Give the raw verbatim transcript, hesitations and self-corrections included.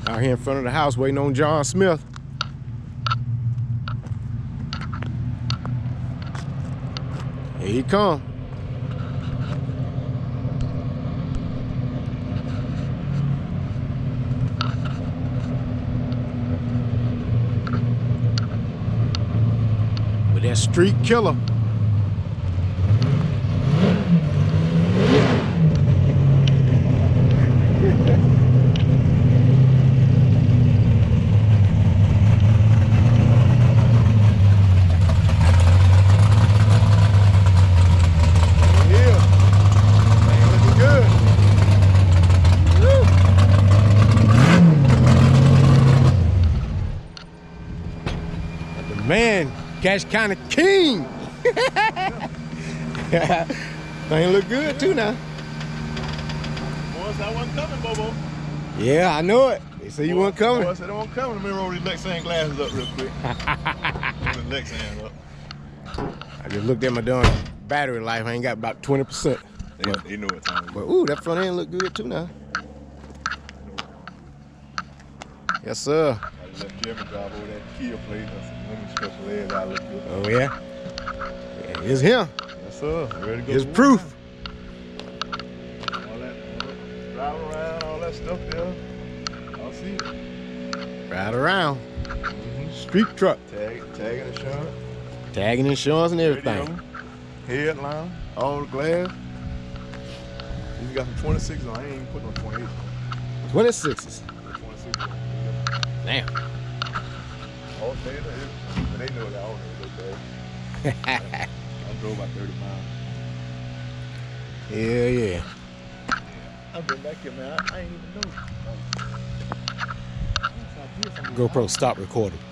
Out here in front of the house waiting on John Smith. Here he come. With that street killer. Man, Cache County King. Thing look good too now. Boy, I wasn't coming, Bobo. Yeah, I know it. They say you weren't coming. Boy, I said I wasn't coming. Let me roll these Lexan glasses up real quick. Roll the Lexan up. I just looked at my darn battery life. I ain't got about twenty percent. They, they know what time it is. But ooh, that front end look good too now. Yes, sir. I left Jeremy drive over that Kia place. I said, let me stretch the legs out a little bit. Oh yeah? Yeah, it's him. Yes, sir. Ready to go. It's proof. All that, drive around, all that stuff there. I'll see it. Ride around. Mm-hmm. Street truck. Tag, tagging insurance. Tagging insurance and everything. Radio, headline, all the glass. You got some twenty-sixes on. I ain't even putting on twenty-eight. twenty-sixes. twenty-six on. Damn. All day, they, they know that all day. I drove about thirty miles. Yeah, yeah. I've been back here, man. I, I ain't even know. GoPro, stop recording.